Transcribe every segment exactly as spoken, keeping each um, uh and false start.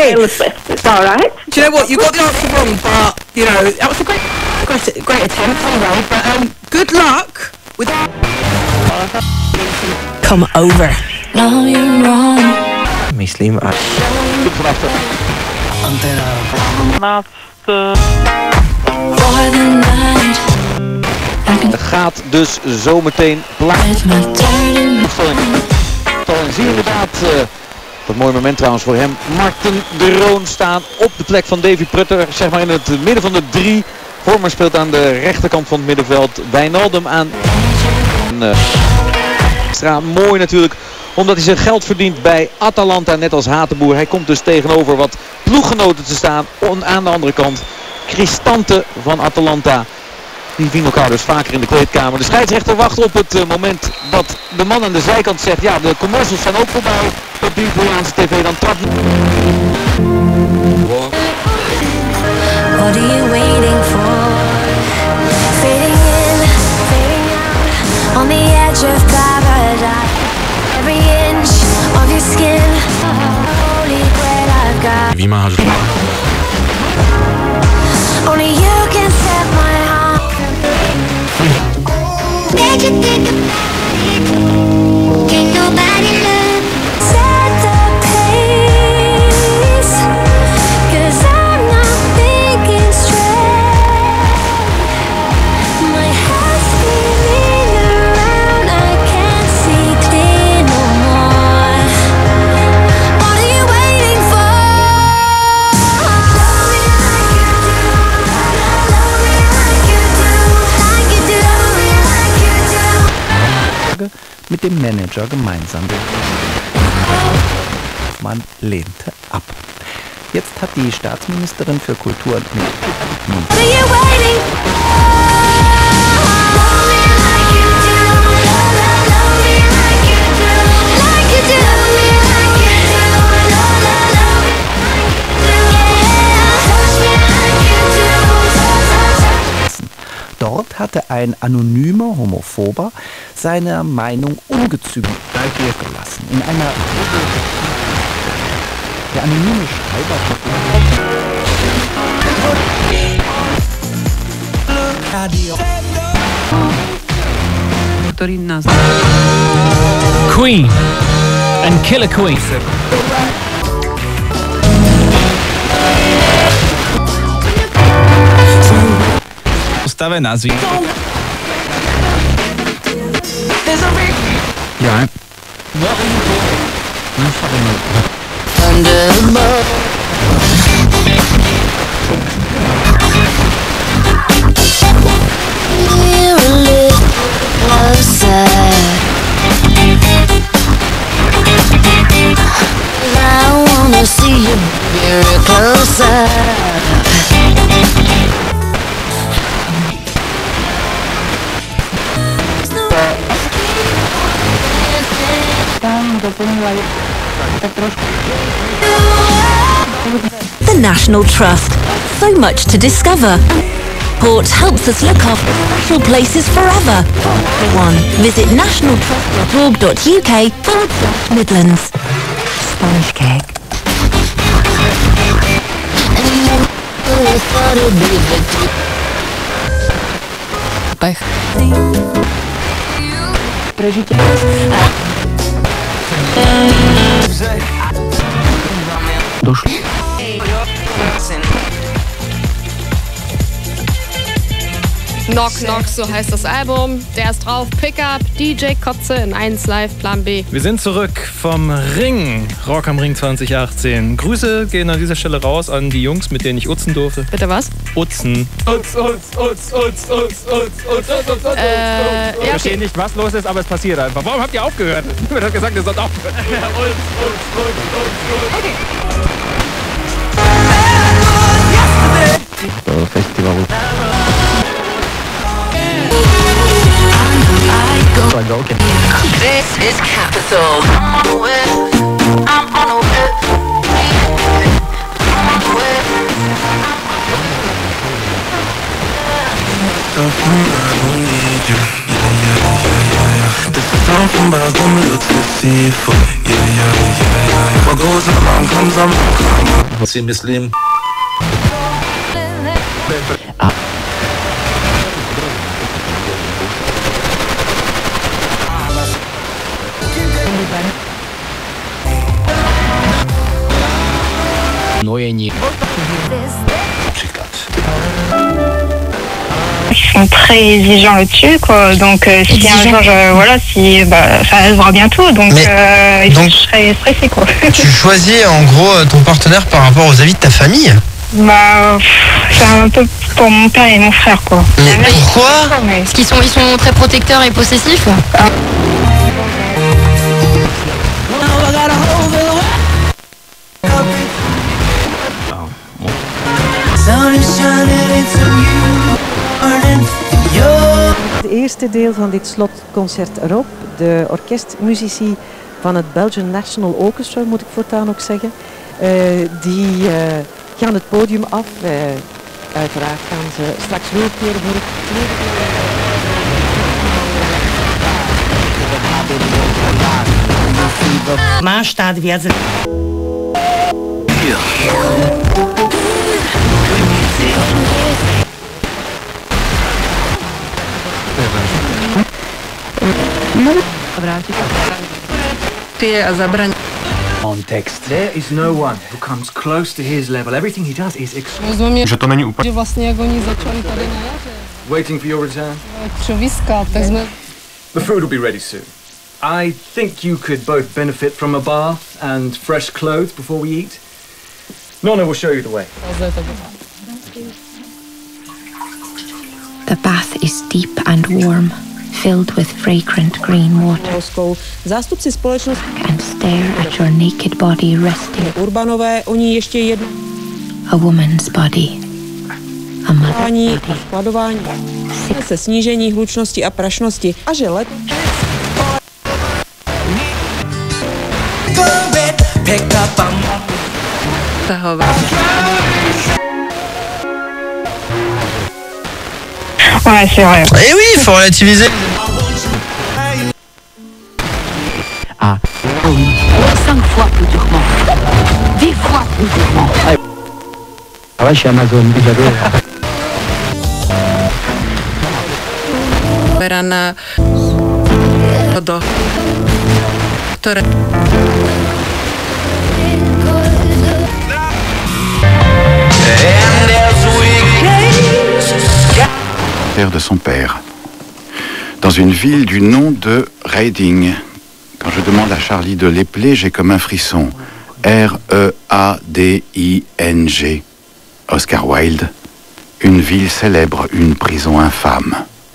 okay. It's all right. Do you know what? You got the answer wrong, but you know that was a great, great, great attempt anyway. But um, good luck with. Come over. No, you're wrong. Myslím a... Het gaat dus zometeen plaats. En zie je inderdaad, uh, wat mooi moment trouwens voor hem, Marten de Roon staan op de plek van Davy Prutter, zeg maar in het midden van de drie. Vormer speelt aan de rechterkant van het middenveld, Wijnaldum aan. En, uh, extra mooi natuurlijk, omdat hij zijn geld verdient bij Atalanta, net als Hatenboer. Hij komt dus tegenover wat ploeggenoten te staan aan de andere kant. Cristante van Atalanta. Die zien elkaar dus vaker in de kleedkamer. De scheidsrechter wacht op het uh, moment dat de man aan de zijkant zegt, ja, de commercials zijn ook voorbij op die Italiaanse tv. Dan trapt... What are you waiting for? Fading in, fading out, on the edge of paradise. Every inch of your skin, holy grail I've got. Wie maar Only you can set my heart. Did you think about it? Can't nobody love. Set the pace, 'cause I'm not thinking straight. My head's spinning around, I can't see clear no more. What are you waiting for? Love me like you do, love me like you do, like you do, love me like you do. mit dem Manager gemeinsam. Man lehnte ab. Jetzt hat die Staatsministerin für Kultur und Medien. What are you waiting for? Love me like you do, love me like you do, like you do, love me like you do, love, love, love me like you do, yeah, touch me like you do, touch, touch, touch. Dort hatte ein anonymer Homophober seine Meinung ungezügelt gelassen. In einer der anonyme Schreiber Queen and Killer Queen. Postawę nazwij. Ja. I wanna see you very closer. The National Trust. So much to discover. Port helps us look after special places forever. One. Visit national trust dot org dot U K forward slash Midlands. Spanish cake. Došli. Knock Knock, so heißt das Album. Der ist drauf. Pickup, D J Kotze in eins Live, Plan B. Wir sind zurück vom Ring, Rock am Ring zwanzig achtzehn. Grüße gehen an dieser Stelle raus an die Jungs, mit denen ich utzen durfte. Bitte was? Utzen. Utz, utz, utz, utz, utz, utz, utz, utz, utz, utz. Äh, Ich verstehe nicht, was los ist, aber es passiert einfach. Warum habt ihr aufgehört? Mir hat gesagt, ihr sollt aufhören. Utz, utz, utz, utz, utz. Okay. Festival. This is Capital. I'm on a whip. I'm on a whip. I'm on a whip. This is all from miles, don't look to see for. Yeah, yeah, yeah, yeah. What goes on my si myslím. Nojení. Příklad. Ils sont très exigeants là-dessus, quoi. Donc, euh, si un jour, je, voilà, si, bah, ça arrivera bientôt, donc, Mais, euh, donc je serais stressée, quoi. Tu choisis en gros ton partenaire par rapport aux avis de ta famille? Bah, c'est un peu pour mon père et mon frère, quoi. Mais pourquoi? Parce qu'ils sont, ils sont très protecteurs et possessifs. Ah. Het eerste deel van dit slotconcert erop, de orkestmuzici van het Belgian National Orchestra, moet ik voortaan ook zeggen, uh, die uh, gaan het podium af. Uh, uiteraard gaan ze straks hulpkeren voor het Maar staat weer ze. Context. There is no one who comes close to his level. Everything he does is extraordinary. Že to není úplně. Že vlastně jak oni začali tady na jaře. Waiting for your return. Čoviska, tak jsme. The food will be ready soon. I think you could both benefit from a bath and fresh clothes before we eat. Nonna will show you the way. The bath is deep and warm, filled with fragrant green water. Zástupci společnosti and stare at your naked body resting. Urbanové, oni ještě jedno. A woman's body. A mother's body. Skladování se snížení hlučnosti a prašnosti. A že let. Ouais, c'est vrai. Eh oui, il faut relativiser. Ah, oui. Cinq fois plus durement. Dix fois plus durement. Ah ouais, chez Amazon, j'adore. Verana. Do. Które. De son père, dans une ville du nom de Reading. Quand je demande à Charlie de l'épeler, j'ai comme un frisson. R E A D I N G. Oscar Wilde. Une ville célèbre, une prison infâme.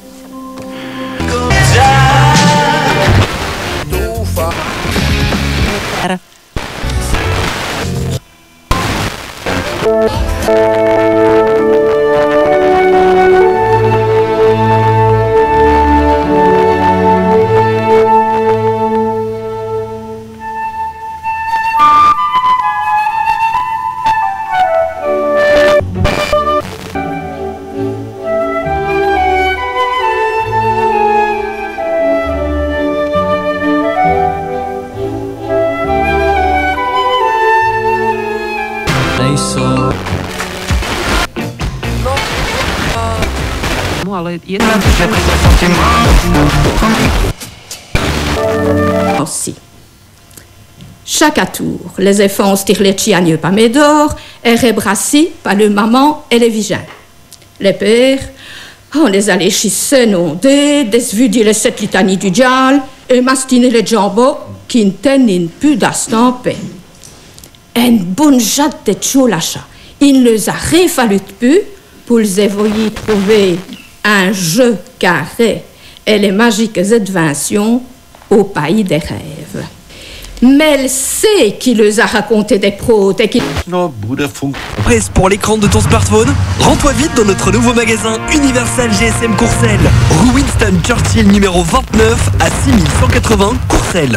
Aussi. Chaque tour, les enfants tirent les chiagnes par médor et rebrassés par le maman et les vigins. Les pères, on les allait chisser nondés, desvudi les sept litanies du diable et mastiner les jambons qui ne tiennent plus d'estampé. Un bon jatte de choulacha. Il les a refallu peu pour les évoyer trouver un jeu carré et les magiques inventions au pays des rêves. Mais elle sait qui les a raconté des protes et qui... Presse pour l'écran de ton smartphone? Rends-toi vite dans notre nouveau magasin Universal G S M Courcelles, rue Winston Churchill numéro vingt-neuf à six mille cent quatre-vingts Courcelles.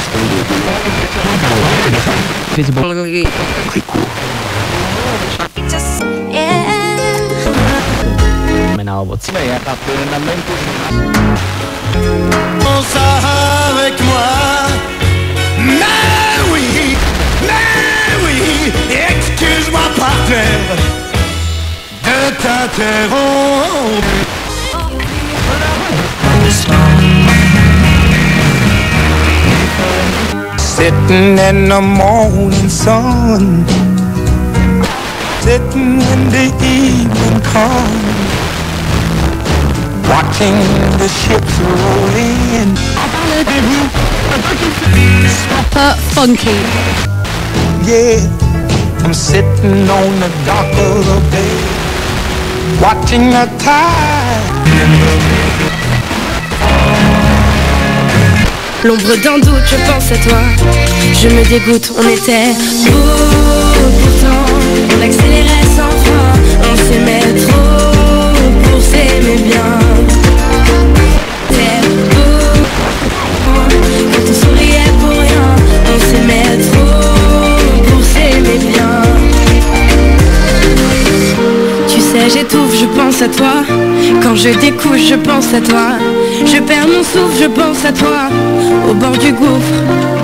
Visible. Avec moi, mais oui, mais oui, excuse-moi partenaire de t'interrompre. Sitting in the morning sun, sitting in the evening comes, watching the ships roll in. Super funky. Yeah, I'm sitting on the dock of the bay, watching the tide. L'ombre d'un doute, je pense à toi. Je me dégoûte, on était beau pourtant. On accélérait sans fin, on s'aimait trop pour s'aimer bien. T'es beau quand on souriait pour rien. On s'aimait trop pour s'aimer bien. Tu sais, j'étouffe, je pense à toi. Quand je découche, je pense à toi. Je perds mon souffle, je pense à toi. Au bord du gouffre.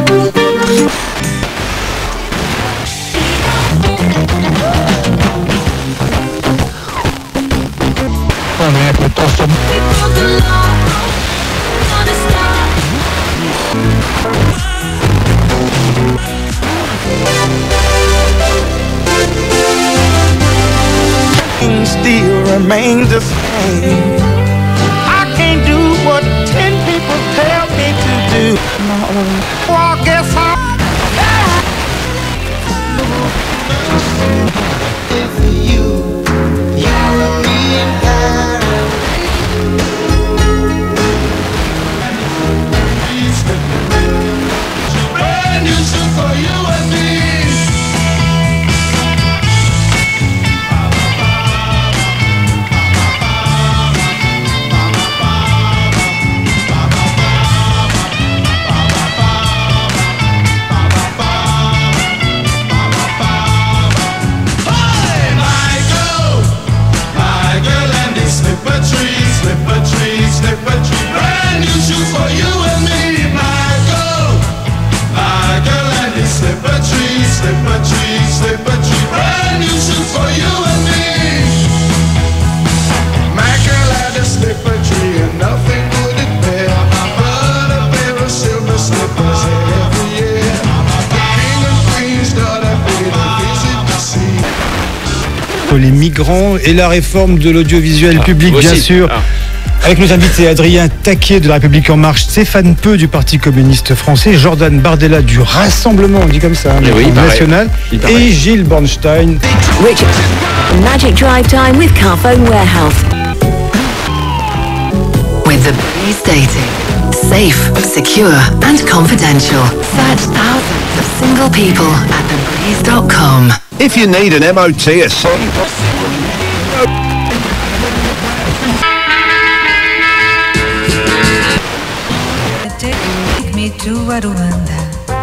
Still remains the same. I can't do what ten people tell me to do. Well, I guess I. If you, you and me and brand new shoes for you and me. Les migrants et la réforme de l'audiovisuel ah, public, aussi. bien sûr. Ah. Avec nos invités Adrien Taquet de la République En Marche, Stéphane Peu du Parti communiste français, Jordan Bardella du Rassemblement, on dit comme ça, oui, national, et Gilles Bornstein. Richard, Magic Drive Time with Carphone Warehouse. With the Breeze Dating. Safe, secure and confidential. Search thousands of single people at the breeze dot com. If you need an M O T or something. Take me to Rwanda.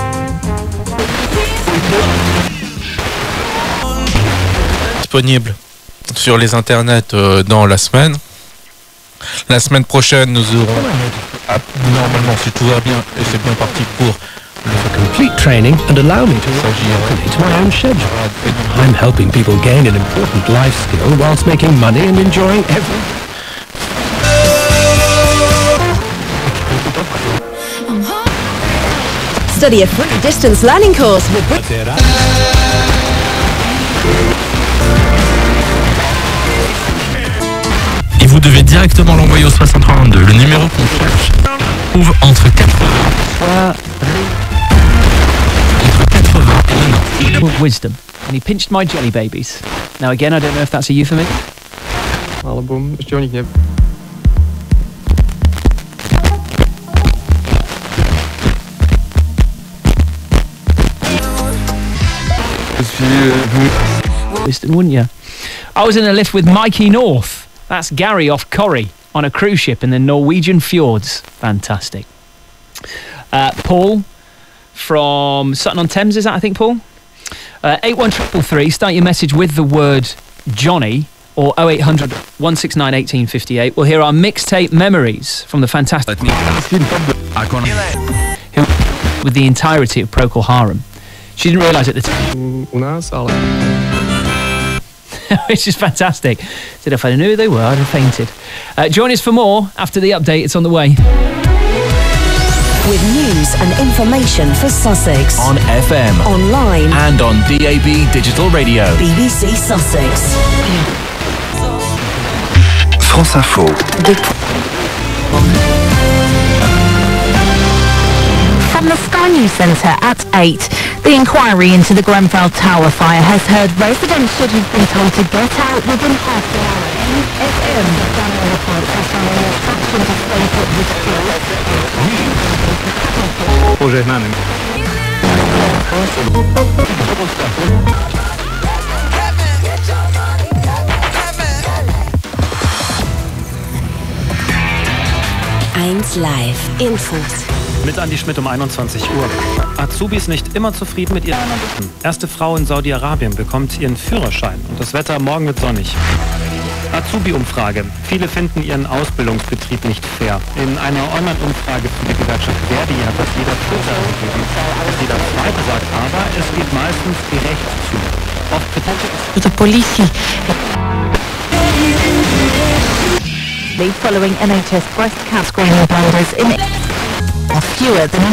Disponible sur les internets euh, dans la semaine. La semaine prochaine, nous aurons, ah, normalement, si tout va bien, et c'est bien parti pour for complete training and allow me to calculate my own schedule. I'm helping people gain an important life skill whilst making money and enjoying every... Study a free distance learning course with... Et vous devez directement l'envoyer au soixante-trois vingt-deux. Le numéro qu'on cherche trouve entre quatre-vingts Called wisdom, and he pinched my jelly babies. Now again, I don't know if that's a euphemism. Album, Johnny Gibb. Wisdom, wouldn't you? I was in a lift with Mikey North. That's Gary off Corrie on a cruise ship in the Norwegian fjords. Fantastic. Uh, Paul from Sutton-on-Thames, is that, I think, Paul? Uh, eight one three three, start your message with the word Johnny, or oh eight hundred, one six nine, one eight five eight. We'll hear our mixtape memories from the fantastic... with the entirety of Procol Harum. She didn't realise at the time. Which is fantastic. Said if I knew who they were, I'd have fainted. Uh, join us for more after the update. It's on the way. With news and information for Sussex. On F M. Online. And on D A B Digital Radio. B B C Sussex. France Info. From the Sky News Centre at eight, the inquiry into the Grenfell Tower fire has heard residents should have been told to get out within half an hour. F M, Daniel reports are showing a fraction to stay put with Pożegnany. eins Live Infos. Mit Andi Schmidt um einundzwanzig Uhr. Azubis nicht immer zufrieden mit ihren Noten. Erste Frau in Saudi-Arabien bekommt ihren Führerschein und das Wetter morgen wird sonnig. Azubi-Umfrage. Viele finden ihren Ausbildungsbetrieb nicht fair. In einer Online-Umfrage für die Gewerkschaft Verdi hat das jeder Dritte angegeben. Jeder Zweite sagt aber, es geht meistens gerecht zu. Oft Kritik the police. The following N H S breast cancer screening blunders in are fewer than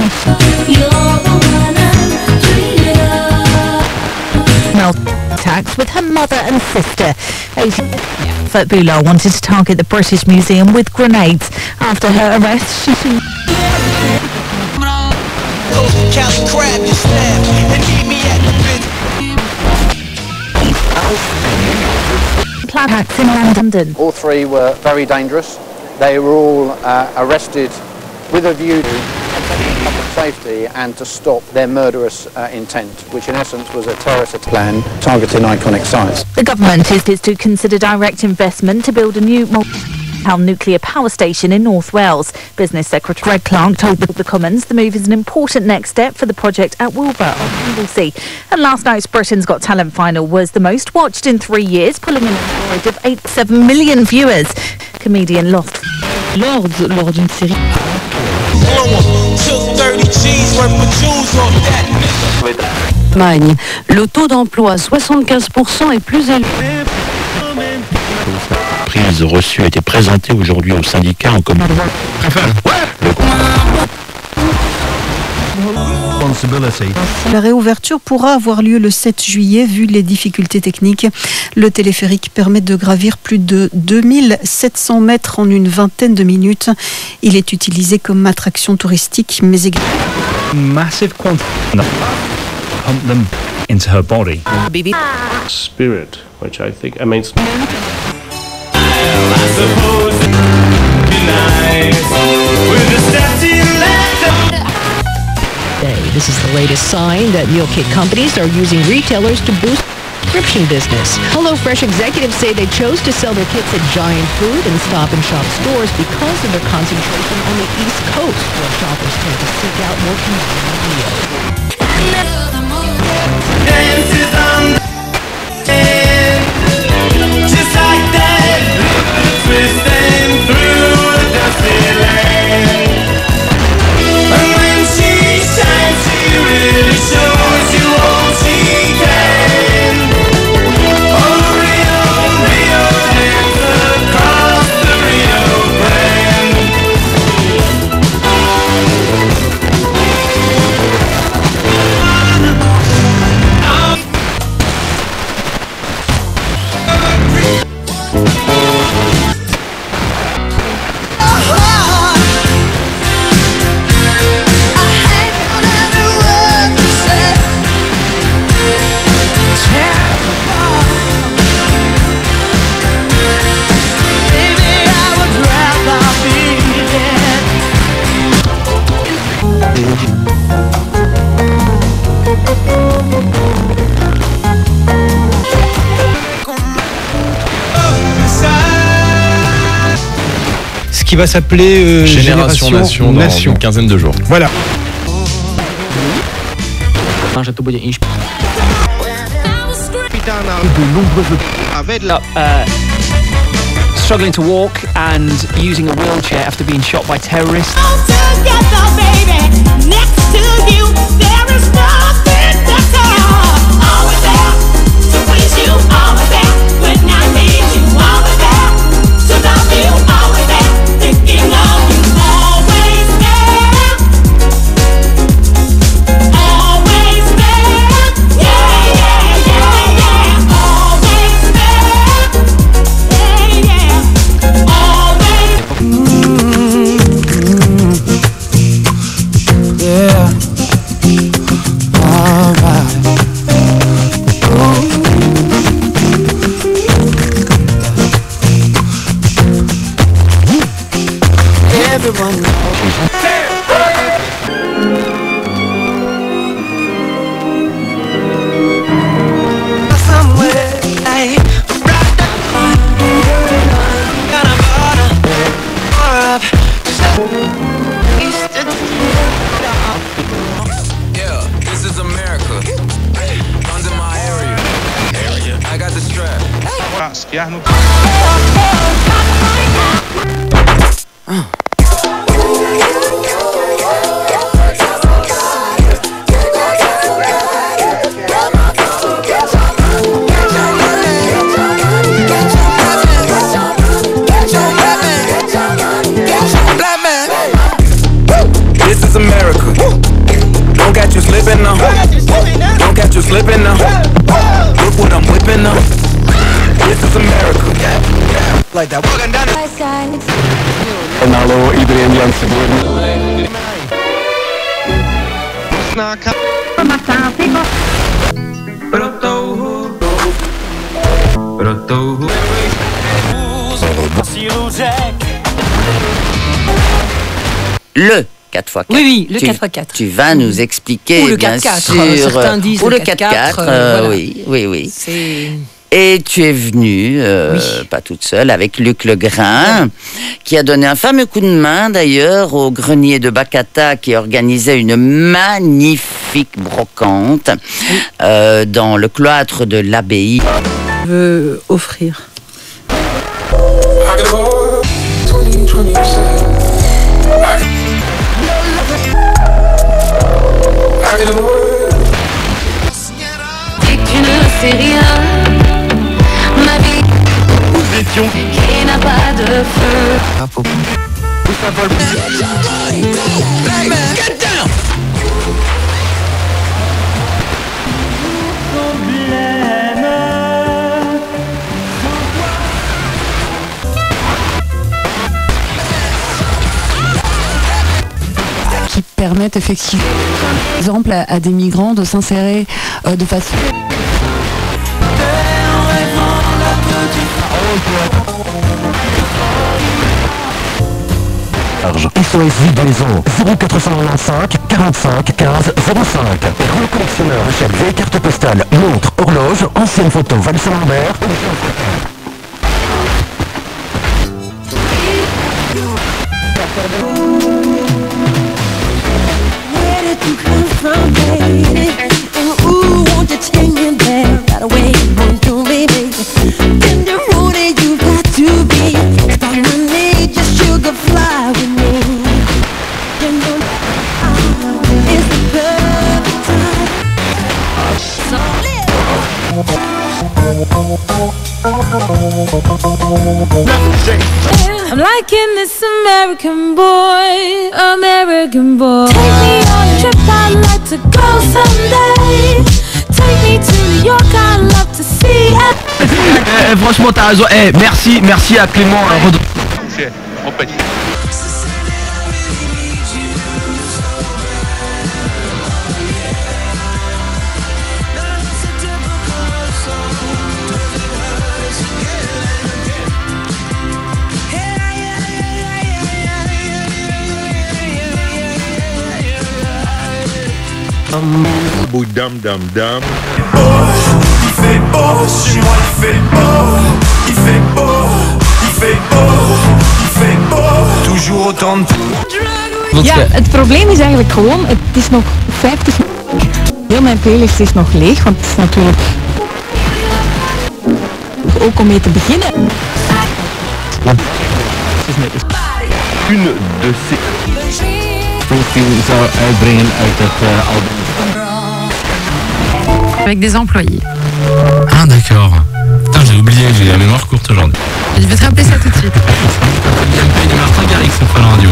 Mel attacks with her mother and sister. Fatbullah wanted to target the British Museum with grenades. After her arrest, she attacks in London. All three were very dangerous. They were all uh, arrested with a view to public safety and to stop their murderous uh, intent, which in essence was a terrorist plan targeting iconic sites. The government is, is to consider direct investment to build a new multi-pound nuclear power station in North Wales. Business Secretary Greg Clark told the Commons the move is an important next step for the project at Wilbur on Anglesey. And last night's Britain's Got Talent final was the most watched in three years, pulling in an average of eight point seven million viewers. Comedian Lost Lords lors d'une série. Allemagne, le taux d'emploi soixante-quinze pour cent est plus élevé. La prise reçue a été présentée aujourd'hui au syndicat en commun. La réouverture pourra avoir lieu le sept juillet vu les difficultés techniques. Le téléphérique permet de gravir plus de deux mille sept cents mètres en une vingtaine de minutes. Il est utilisé comme attraction touristique mais également... Massive quantity pump them into her body. Spirit, which I think I mean. This is the latest sign that meal kit companies are using retailers to boost subscription business. HelloFresh executives say they chose to sell their kits at Giant Food and Stop and Shop stores because of their concentration on the East Coast, where shoppers tend to seek out more convenient meals. Just like that, twisting through the dusty land. And when she shines, she really shows you all she can. Oh, Rio, Rio, dance across the Rio Grande. Ce qui va s'appeler euh, Génération, Génération Nation, Nation dans une quinzaine de jours. Voilà. že to bude inšpirácia. Uh, struggling to walk and using a wheelchair after being shot by terrorists. Together, baby, next to you, there is nothing better. Always there to please you, always there when I need you, always there to love you, always there thinking of you, always there, always there, yeah, yeah, yeah, yeah, always there, yeah, yeah, always. Yeah. Alright. Everyone knows. Somewhere, hey, right down. Gonna bother, or up, just Yeah, this is America. Under my area. Area. I got the strap. This is America. Don't catch you slipping now. Don't catch you slipping now. Look what I'm whipping now. This is America. Like that. Walking down the En hallo iedereen die aan het verleden. Le quatre fois quatre. Oui, oui, le tu, quatre fois quatre. Tu vas nous expliquer, Ou le bien quatre quatre, sûr. euh, certains disent ou le le quatre quatre quatre, quatre, euh, voilà. oui, oui, oui. C'est... Et tu es venue, euh, oui. pas toute seule, avec Luc Legrain, oui. qui a donné un fameux coup de main d'ailleurs au grenier de Bacata qui organisait une magnifique brocante oui. euh, dans le cloître de l'abbaye. Je veux offrir. Et tu ne sais rien, ma vie, nous étions qui n'a pas de feu. Get down! Qui permettent effectivement, par exemple, à, à des migrants de s'insérer euh, de façon... S O S Livraison zéro quatre cent quatre-vingt-quinze quarante-cinq quinze zéro cinq. Rôle collectionneur achète vieille carte postale, montre, horloge, ancienne photo Val-Saint-Lambert. Where did you come from, baby? And ooh, won't you take me there? Right away, won't you, baby? In the road that you got to be. On my knee, just sugar fly with me. You know, it's the perfect time. So I'm liking this American boy, American boy. Take me on a trip, I'd like to go someday. Take me to New York, I'd love to see it. Eh, franchement, t'as raison. Eh, merci, merci à Clément. euh, Redon- Bout dam dam dam. Il fait beau, chez moi il fait beau. Il fait beau, il fait beau, il fait beau. Toujours autant de... Ja, het probleem is eigenlijk gewoon, het is nog vijftig... Heel mijn playlist is nog leeg, want het is natuurlijk ook om mee te beginnen. Une de ces Springsteen zou uitbrengen uit het uh, album. Avec des employés. Ah d'accord. Putain, j'ai oublié, j'ai la mémoire courte aujourd'hui. Je vais te rappeler ça tout de suite. Il y a Benny Martin Garrix sur Fun Radio.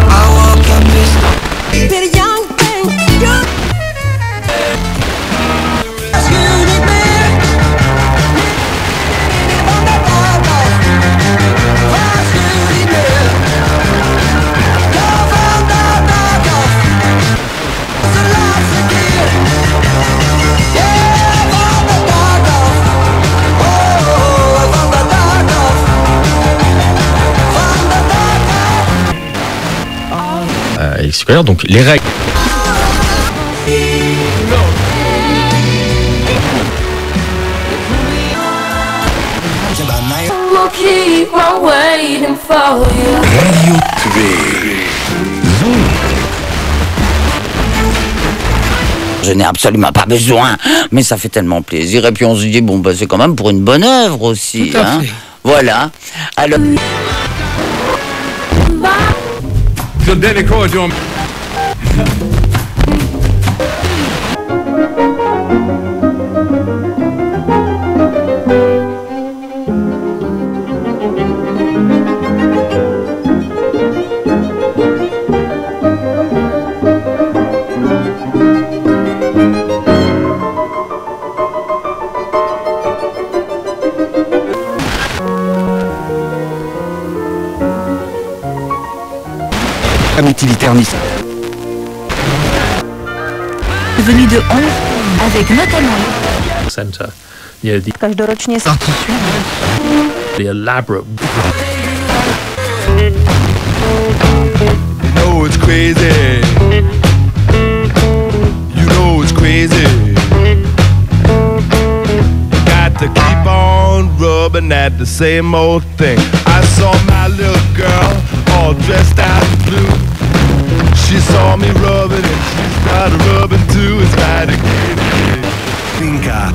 À l'extérieur, donc les règles. We'll keep on waiting for you. Radio twee. Je n'ai absolument pas besoin, mais ça fait tellement plaisir. Et puis on se dit, bon, bah, c'est quand même pour une bonne œuvre aussi. Tout à hein. fait. Voilà. Alors... Så den är kvar, John. Utilitaire Nice. Venu de onze, avec notamment Center. Yeah, the každoročně the elaborate. You know it's crazy. You know it's crazy. You got to keep on rubbing at the same old thing. I saw my little girl all dressed out in blue. She saw me rubbing and she started rubbing too. It's mighty crazy. Pinka.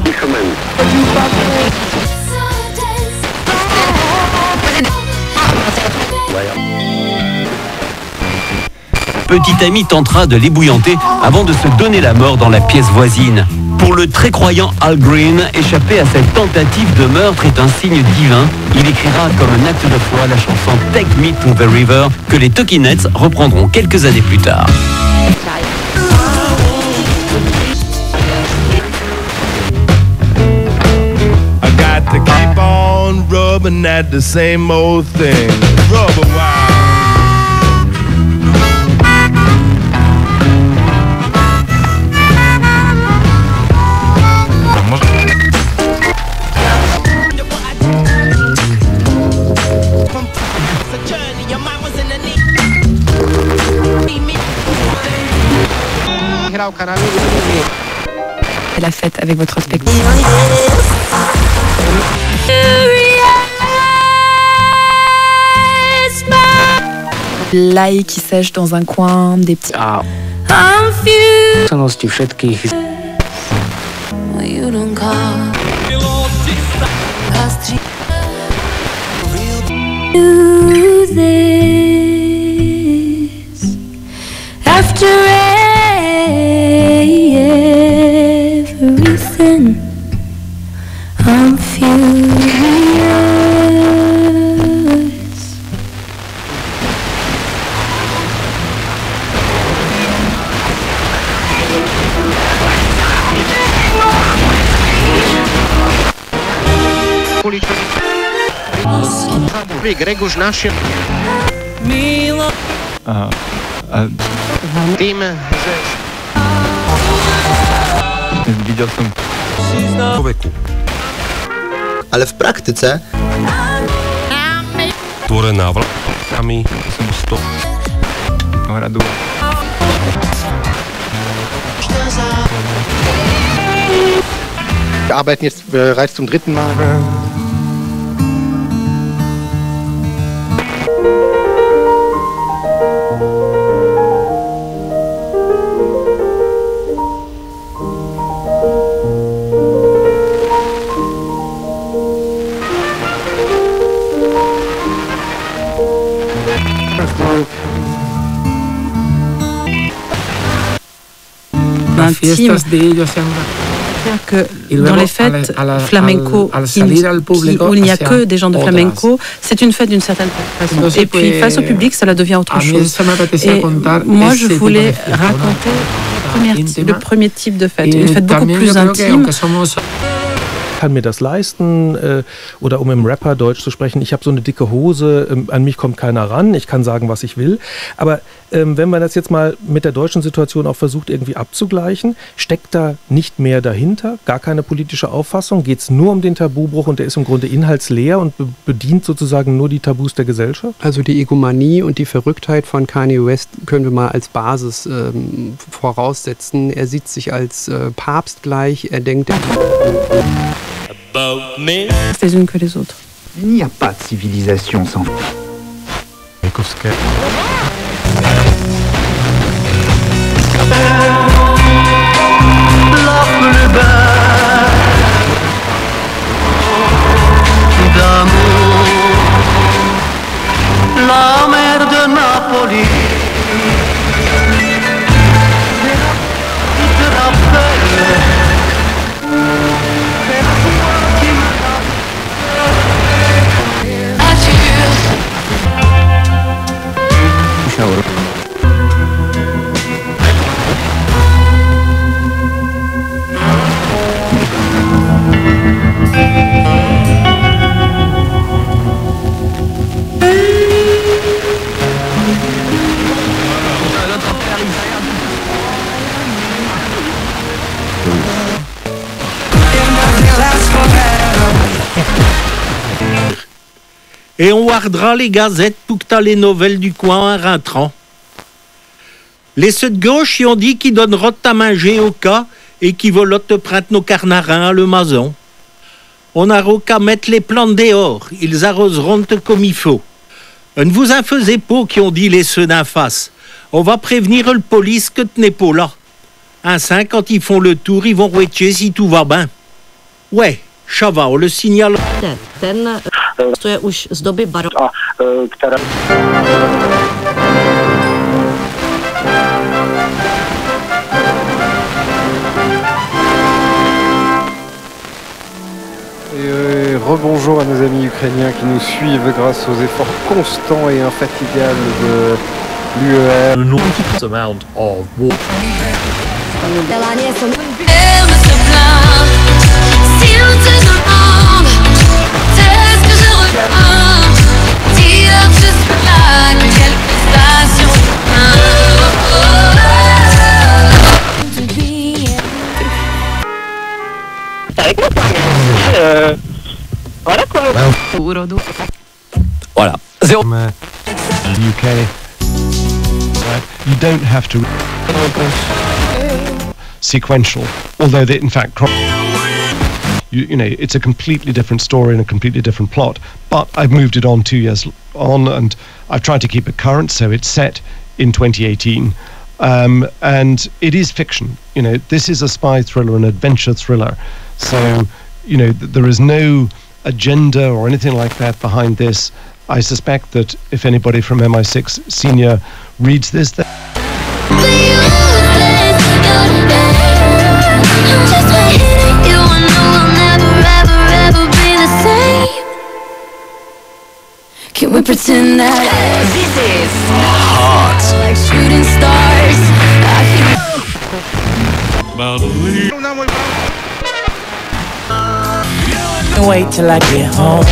Petit ami tentera de l'ébouillanter avant de se donner la mort dans la pièce voisine. Pour le très croyant Al Green, échapper à cette tentative de meurtre est un signe divin. Il écrira comme un acte de foi la chanson Take Me to the River que les Talking Heads reprendront quelques années plus tard. I got to keep on rubbing at the same old thing. Rubber wow. La fête avec votre spectacle. L'ail qui sèche dans un coin, des petits... Ah. Všetkých. You don't call. Do this after everything. I'm furious. Gregor našel A, a tým, widział jsem Człowieku. Ale w praktyce które nawlakami jsem sto hradu. Wir arbeiten jetzt bereits zum dritten Mal. intime. Que dans les fêtes flamenco qui- qui- où il n'y a que des gens de flamenco, c'est une fête d'une certaine façon. Et puis face au public, cela devient autre chose. Et moi, je voulais raconter le premier, le premier type de fête, une fête beaucoup plus intime. Ich kann mir das leisten äh, oder um im Rapper-Deutsch zu sprechen, ich habe so eine dicke Hose, ähm, an mich kommt keiner ran, ich kann sagen, was ich will. Aber ähm, wenn man das jetzt mal mit der deutschen Situation auch versucht irgendwie abzugleichen, steckt da nicht mehr dahinter, gar keine politische Auffassung, geht es nur um den Tabubruch und der ist im Grunde inhaltsleer und be- bedient sozusagen nur die Tabus der Gesellschaft? Also die Egomanie und die Verrücktheit von Kanye West können wir mal als Basis ähm, voraussetzen. Er sieht sich als äh, Papst gleich, er denkt... Les unes que les autres. Il n'y a pas de civilisation sans... La mer de Napoli. Tu te rappelles? Et on wardera les gazettes pour que t'as les nouvelles du coin en rentrant. Les ceux de gauche y ont dit qu'ils donneront ta manger au cas et qu'ils veulent te prendre nos carnarins à le maison. On n'aura qu'à mettre les plantes dehors, ils arroseront comme il faut. Ne vous en faisez pas qui ont dit les ceux d'en face. On va prévenir le police que tu n'es pas là. Un cinq, quand ils font le tour, ils vont retcher si tout va bien. Ouais, ça va, on le signale. Ten, to je už z doby baroka. Která... Et euh, rebonjour à nos amis ukrainiens qui nous suivent grâce aux efforts constants et infatigables de l'U E R. An enormous amount of water. Elle se plaint, si on te demande, c'est ce que je reviens. Dire que je suis là, que quelques stations. Euh, voilà quoi. Voilà. Zéro. U K. Right. You don't have to sequential, although they, in fact, cro- you, you know, it's a completely different story and a completely different plot. But I've moved it on two years on, and I've tried to keep it current, so it's set in twenty eighteen. Um, and it is fiction. You know, this is a spy thriller, an adventure thriller. So, you know, th- there is no agenda or anything like that behind this. I suspect that if anybody from M I six Senior reads this, th- Can we pretend that this is hot? Like shooting stars. Wait till I get home.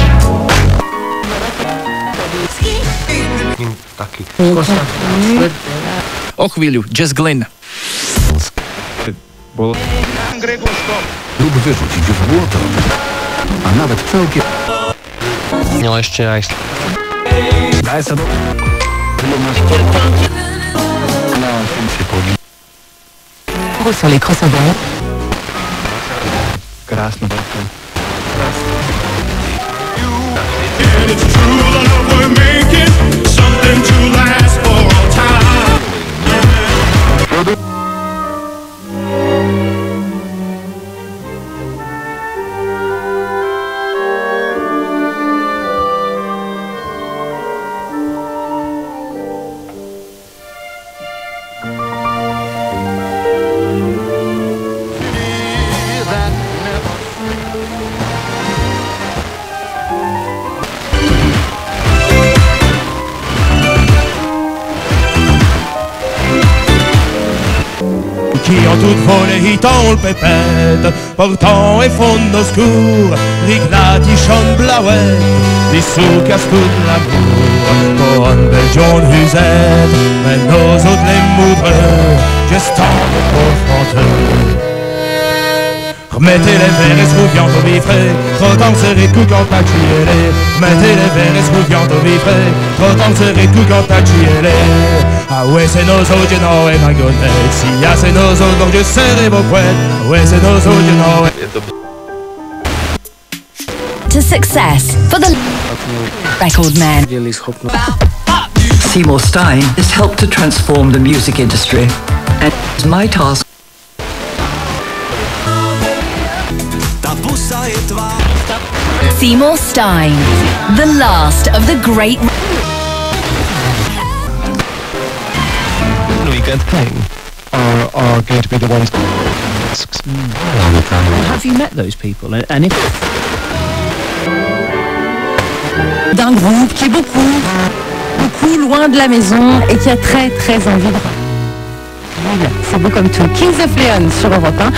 Taky. O chvíľu, Jazz Glynn. Lub wyrzucić w błoto, a nawet całkiem... No ešte aj... Daj sa do... Sur les crossovers. Krásno. toutes volées hiton le pépette, portant et fond nos secours, riglati chon blauet, die sukas tout l'amour, pour un bel John Huzet, mais nos autres les moudreux, gestant le confronteur. Remettez les verres et se au vifré, trop tant serré de cou quand t'as chiélé. Remettez les verres et se au vifré, trop tant serré de cou quand t'as chiélé. Ah ouais c'est nos autres, you know, et ma gonette. Si y'a c'est nos autres, donc je serrai vos couettes. Ah ouais c'est nos autres, you know, et... To success for the record man. Seymour Stein has helped to transform the music industry, and it's my task. Seymour Stein, the last of the great. The weekend playing are, are going to be the ones. Have you met those people? And if d'un groupe qui est beaucoup, beaucoup loin de la maison et qui a très très envie de. C'est beau comme tout. Kings of Leon sur Europe un.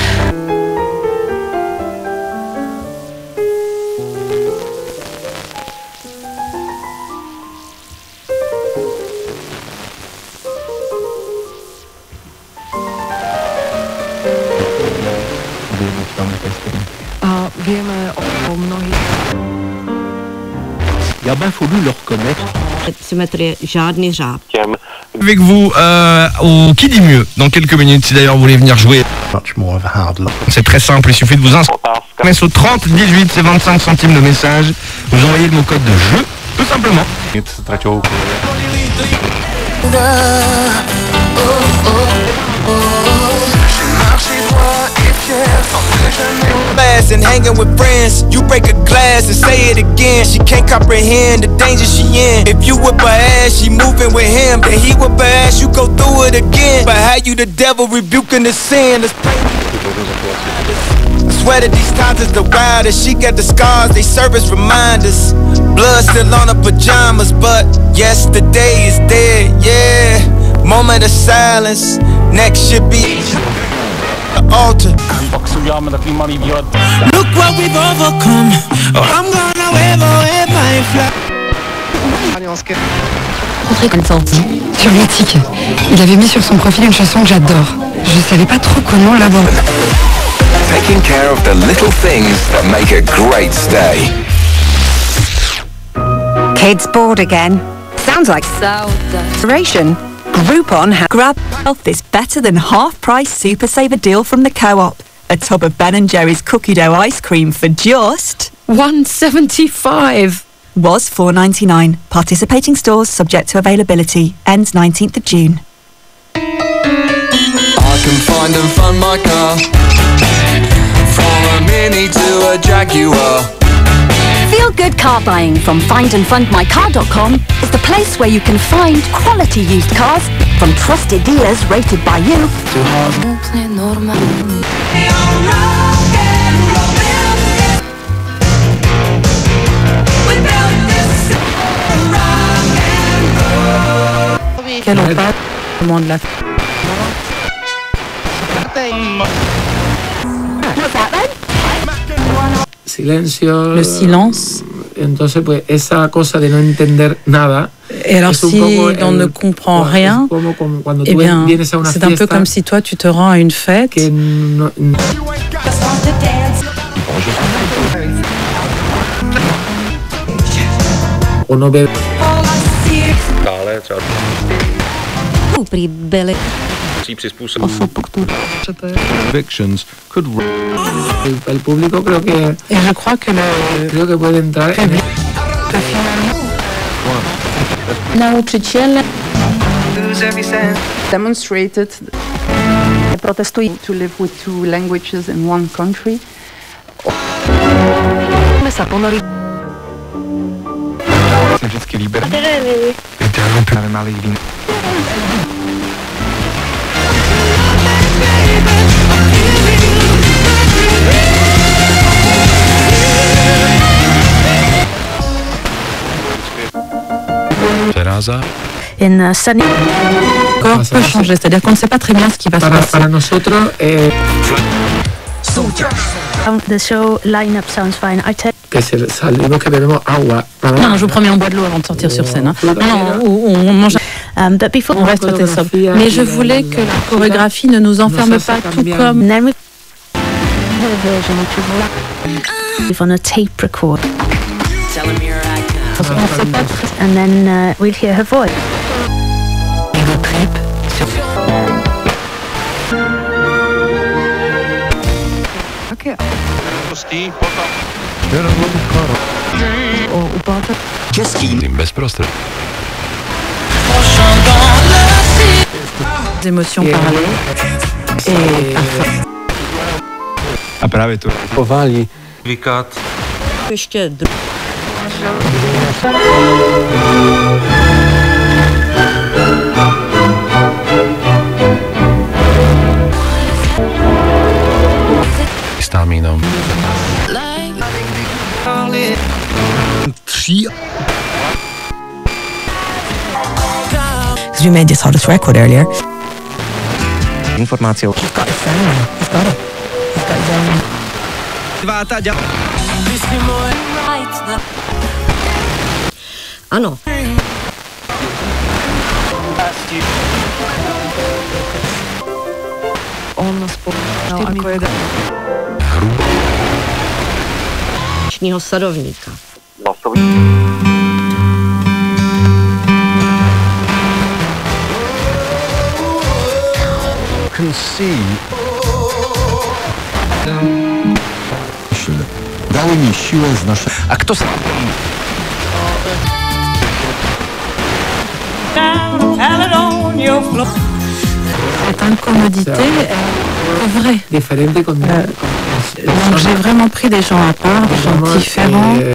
Il a bien fallu le reconnaître. Avec vous euh, au Qui dit mieux dans quelques minutes. Si d'ailleurs vous voulez venir jouer, c'est très simple, il suffit de vous inscrire au trente dix-huit, c'est vingt-cinq centimes de message. Vous envoyez le mot code de jeu, tout simplement. And hanging with friends, you break a glass and say it again. She can't comprehend the danger she in. If you whip her ass, she moving with him. Then he whip her ass, you go through it again. But how you the devil rebuking the sin? Let's pray. I swear that these times is the wildest. She got the scars, they serve as reminders. Blood still on her pajamas, but yesterday is dead, yeah. Moment of silence, next should be altar. Look what we've overcome. Oh, I'm gonna wave away my flag. Sur l'éthique, il avait mis sur son profil une chanson que j'adore. Je savais pas trop comment l'aborder. Taking care of the little things that make a great stay. Kids bored again. Sounds like celebration. Groupon has grab health is better than half price super saver deal from the Co-op. A tub of Ben and Jerry's cookie dough ice cream for just one seventy-five. Was four ninety-nine. Participating stores subject to availability. Ends nineteenth of June. I can find and fund my car, from a Mini to a Jaguar. Feel good car buying from find and fund my car dot com is the place where you can find quality used cars from trusted dealers rated by you. Quel impact au moment de la Silencio. Le silence. Entonces, pues, esa cosa de no entender nada. Et alors, si on ne comprend rien, eh bien, c'est un peu comme si toi, tu te rends à une fête. On obé. Convictions could. El público creo que. Et je crois que le. Creo que puede entrar. En el... Nauczyciele demonstrated protestują to live with two languages in one country. Jsem vždycky líber. Právě malý vín. in uh, sunny. Corps peut changer, c'est-à-dire qu'on ne sait pas très bien ce qui va se passer. Para nosotros, eh... Um, the show line-up sounds fine. I tell. Que salimos que bebemos agua. Non, je vous promets, on boit de l'eau avant de sortir sur scène. Hein. Non, non, on, on mange. Um, but before on reste très sobre. Mais je voulais que la chorégraphie ne nous enferme pas, tout comme. Then we her version, which is on a tape record. And then uh, we'll hear her voice. Okay. Qu'est-ce qu'il bezprostředně? Des émotions parallèles et parfait. A právě to. Povali. Vykat. Ještě dru... Stamínom. Tří. Because we made this hottest record earlier. Informace o... He's got his own. He's got it. He's got his own. Ano. On spolu jako jeden. Čního sadovníka. Can see. Dali mi siłę z naszego... A kto... C'est une commodité euh, vraie. Diferente con... Euh, donc j'ai vraiment pris des gens à part, des gens différents.